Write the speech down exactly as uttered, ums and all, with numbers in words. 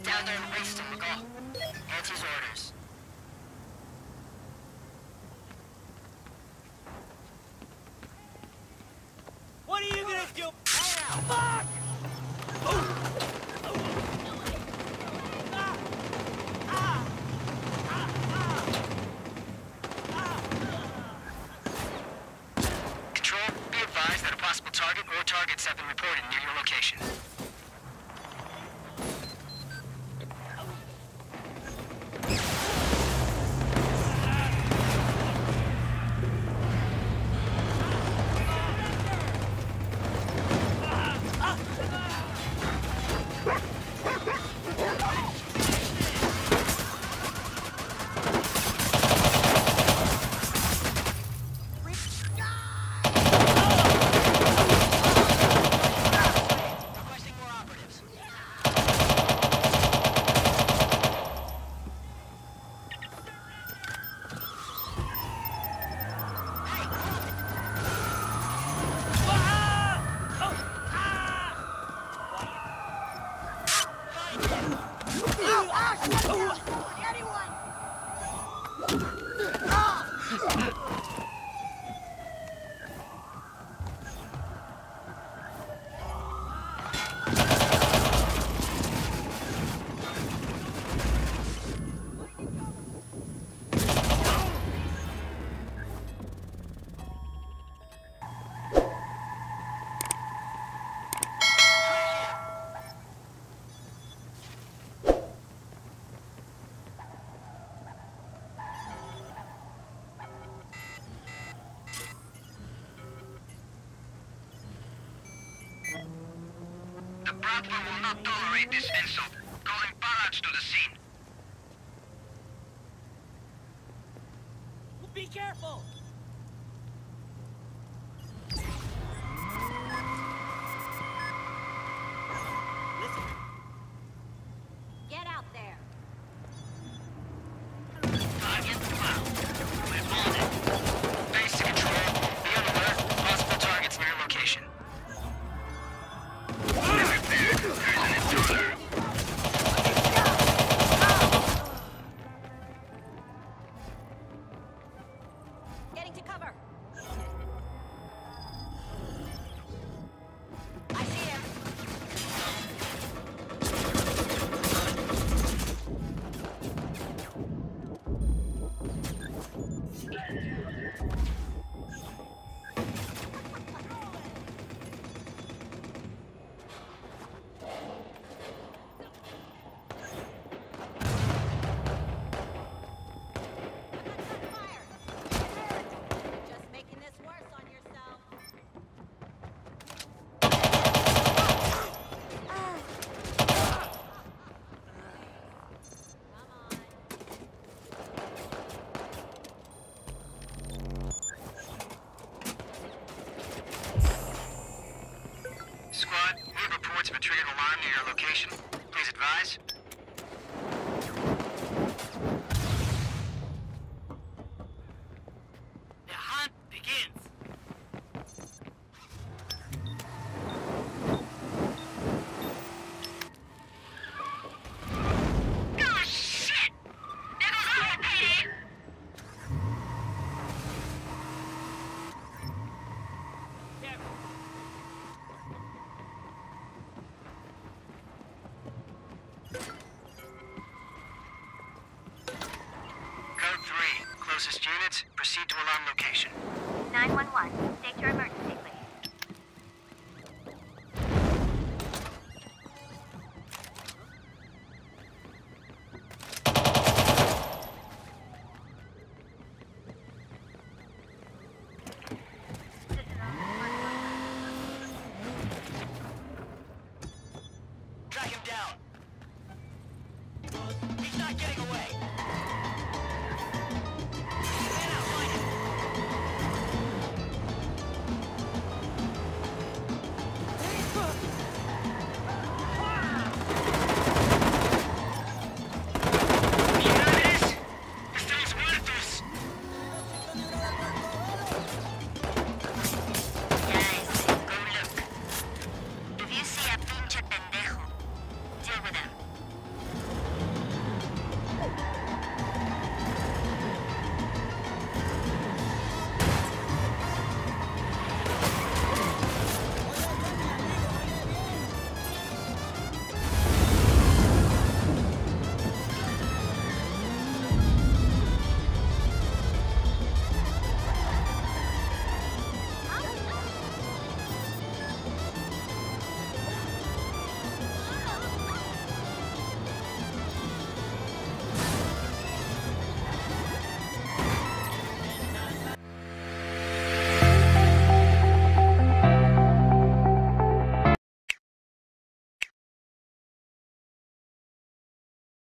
Get down there and waste him, McCall. Answer's orders. What are you gonna do? Fuck! Control, be advised that a possible target or targets have been reported near your location. The Bradford will not tolerate this insult. Calling barrage to the scene. Be careful! Listen. Get out there. Target found. We're on it. Base to control. Be on alert. Possible targets near your location. Getting to cover. I see him. Just making this worse on yourself. Come on. Squad, we have reports of a triggered alarm near your location. Please advise. The hunt begins. Oh, shit! There goes all your payday! Careful. Code three. Closest units, proceed to alarm location. nine one one, state your emergency, please. Track him down. He's not getting away.